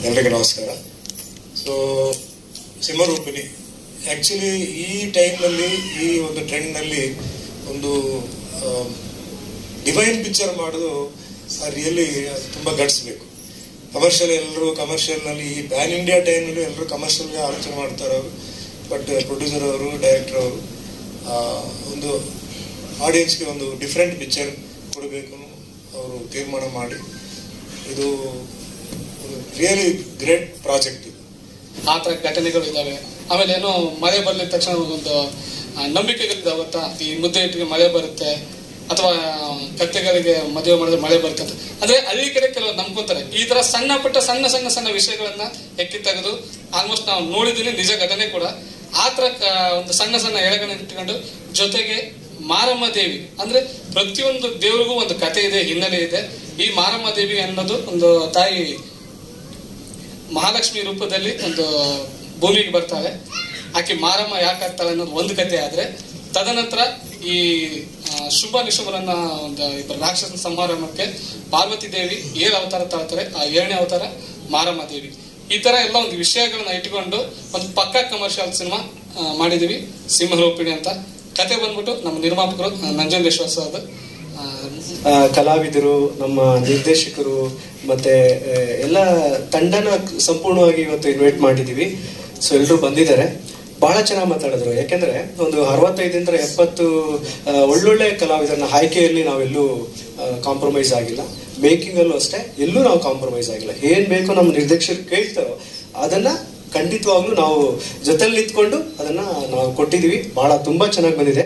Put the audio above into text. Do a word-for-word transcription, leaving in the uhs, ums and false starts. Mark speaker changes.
Speaker 1: ಎಲ್ರಿಗೂ ನಮಸ್ಕಾರ. So ಸಿಂಹರೂಪಿಣಿ actually ಈ ಟೈಮ್ನಲ್ಲಿ ಈ ಒಂದು ಟ್ರೆಂಡ್ನಲ್ಲಿ ಒಂದು ಡಿವೈನ್ ಪಿಕ್ಚರ್ ಮಾಡೋದು ರಿಯಲಿ ತುಂಬ ಗಟ್ಸ್ಬೇಕು. ಕಮರ್ಷಿಯಲ್ ಎಲ್ಲರೂ ಕಮರ್ಷಿಯಲ್ನಲ್ಲಿ ಈ ಪ್ಯಾನ್ ಇಂಡಿಯಾ ಟೈಮ್ನಲ್ಲಿ ಎಲ್ಲರೂ ಕಮರ್ಷಿಯಲ್ಗೆ ಆಲೋಚನೆ ಮಾಡ್ತಾರೆ ಅವರು. ಬಟ್ ಪ್ರೊಡ್ಯೂಸರ್ ಅವರು ಡೈರೆಕ್ಟರ್ ಅವರು ಒಂದು ಆಡಿಯನ್ಸ್ಗೆ ಒಂದು ಡಿಫ್ರೆಂಟ್ ಪಿಕ್ಚರ್ ಕೊಡಬೇಕು ಅವರು ತೀರ್ಮಾನ ಮಾಡಿ ಇದು ರಿಯಲಿ ಗ್ರೇಟ್ ಪ್ರಾಜೆಕ್ಟ್. ಇದು
Speaker 2: ಆ ಥರ ಘಟನೆಗಳು ಇದ್ದಾವೆ. ಆಮೇಲೆ ಏನೋ ಮಳೆ ಬರ್ಲಿದ ತಕ್ಷಣ ಒಂದು ನಂಬಿಕೆಗಳಿದ್ದಾವೆ ಗೊತ್ತಾ, ಈ ಮುದ್ದೆ ಇಟ್ಟಿಗೆ ಮಳೆ ಬರುತ್ತೆ ಅಥವಾ ಕತ್ತೆಗಳಿಗೆ ಮದುವೆ ಮಾಡಿದ್ರೆ ಮಳೆ ಬರುತ್ತೆ ಅಂತ. ಅಂದ್ರೆ ಹಳ್ಳಿ ಕಡೆ ಕೆಲವರು ನಂಬ್ಕೊಂತಾರೆ. ಈ ತರ ಸಣ್ಣ ಪುಟ್ಟ ಸಣ್ಣ ಸಣ್ಣ ಸಣ್ಣ ವಿಷಯಗಳನ್ನ ಎತ್ತಿ ತೆಗೆದು ಆಲ್ಮೋಸ್ಟ್ ನಾವು ನೋಡಿದೀನಿ, ನಿಜ ಘಟನೆ ಕೂಡ. ಆ ತರ ಒಂದು ಸಣ್ಣ ಸಣ್ಣ ಎಳೆಗಳನ್ನ ಇಟ್ಕೊಂಡು ಜೊತೆಗೆ ಮಾರಮ್ಮ ದೇವಿ ಅಂದ್ರೆ ಪ್ರತಿಯೊಂದು ದೇವರಿಗೂ ಒಂದು ಕತೆ ಇದೆ, ಹಿನ್ನೆಲೆ ಇದೆ. ಈ ಮಾರಮ್ಮ ದೇವಿ ಅನ್ನೋದು ಒಂದು ತಾಯಿ ಮಹಾಲಕ್ಷ್ಮಿ ರೂಪದಲ್ಲಿ ಒಂದು ಭೂಮಿಗೆ ಬರ್ತಾಳೆ. ಆಕೆ ಮಾರಮ್ಮ ಯಾಕಾಗ್ತಾಳೆ ಅನ್ನೋದು ಒಂದು ಕತೆ. ಆದ್ರೆ ತದನಂತರ ಈ ಶುಭ ನಿಶುಭರನ್ನ ಒಂದು ಇಬ್ಬರು ರಾಕ್ಷಸ ಸಂಹಾರಕ್ಕೆ ಪಾರ್ವತಿ ದೇವಿ ಏಳು ಅವತಾರ ತಾಳ್ತಾರೆ. ಆ ಏಳನೇ ಅವತಾರ ಮಾರಮ್ಮ ದೇವಿ. ಈ ತರ ಎಲ್ಲ ಒಂದು ವಿಷಯಗಳನ್ನ ಇಟ್ಕೊಂಡು ಒಂದು ಪಕ್ಕಾ ಕಮರ್ಷಿಯಲ್ ಸಿನಿಮಾ ಮಾಡಿದೀವಿ, ಸಿಂಹರೂಪಿಣಿ ಅಂತ. ಕತೆ ಬಂದ್ಬಿಟ್ಟು ನಮ್ಮ ನಿರ್ಮಾಪಕರು ನಂಜುಂಡೇಶ್ವರ ಸರ್,
Speaker 3: ಕಲಾವಿದರು, ನಮ್ಮ ನಿರ್ದೇಶಕರು ಮತ್ತೆ ಎಲ್ಲ ತಂಡನ ಸಂಪೂರ್ಣವಾಗಿ ಇವತ್ತು ಇನ್ವೈಟ್ ಮಾಡಿದೀವಿ. ಸೊ ಎಲ್ಲರೂ ಬಂದಿದ್ದಾರೆ, ಬಹಳ ಚೆನ್ನಾಗಿ ಮಾತಾಡಿದ್ರು. ಯಾಕೆಂದ್ರೆ ಒಂದು ಅರವತ್ತೈದರಿಂದ ಎಪ್ಪತ್ತು ಒಳ್ಳೊಳ್ಳೆ ಕಲಾವಿದರನ್ನ ಆಯ್ಕೆಯಲ್ಲಿ ನಾವೆಲ್ಲೂ ಕಾಂಪ್ರಮೈಸ್ ಆಗಿಲ್ಲ. ಮೇಕಿಂಗ್ ಅಲ್ಲೂ ಅಷ್ಟೇ ಎಲ್ಲೂ ನಾವು ಕಾಂಪ್ರಮೈಸ್ ಆಗಿಲ್ಲ. ಏನ್ ಬೇಕೋ ನಮ್ಮ ನಿರ್ದೇಶಕರು ಕೇಳ್ತಾರೋ ಅದನ್ನ ಖಂಡಿತವಾಗ್ಲೂ ನಾವು ಜೊತೆಲಿ ನಿಂತ್ಕೊಂಡು ಅದನ್ನ ನಾವು ಕೊಟ್ಟಿದೀವಿ. ಬಹಳ ತುಂಬಾ ಚೆನ್ನಾಗಿ ಬಂದಿದೆ.